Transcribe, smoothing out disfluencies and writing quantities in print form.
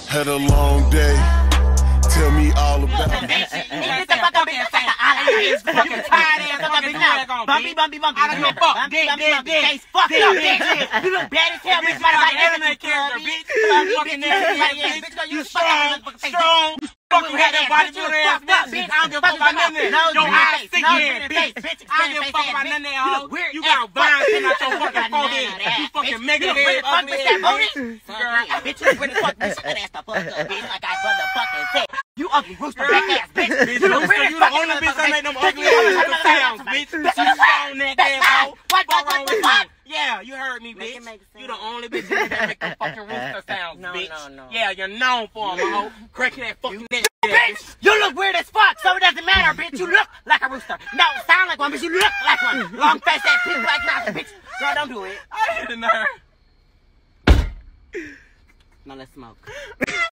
Had a long day. Tell me all about it. Get the fuck up here. Fucking tired ass fucking bitch. Bumpy. I don't give a fuck. Bumpy. Face fucked up, bitch. You look bad as hell, bitch. My anime character, bitch. Fucking bitch. You strong. Fucking had that bodybuilder ass bitch. I don't give a fuck about none of that. Your eyes sick here, bitch. I don't give a fuck about none of that, hoe. You got a vine sitting out your fucking forehead. You fucking mega head, ugly ass. Bitch, you really fuck this shit ass the fuck up, bitch. Like I motherfucking said. You ugly rooster back ass, bitch. You the only bitch that make them ugly ass sounds, bitch. You strong neck ass hoe. What wrong with you? Yeah, you heard me, bitch. You the only bitch that make them fucking rooster sounds, bitch. Yeah, you're known for them, hoe. Cracking that fucking neck. Bitch, you look weird as fuck, so it doesn't matter, bitch. You look like a rooster. No, sound like one, but you look like one. Long face ass, pink black mouth, bitch. Girl, don't do it. I hit a nerve. Now let's smoke.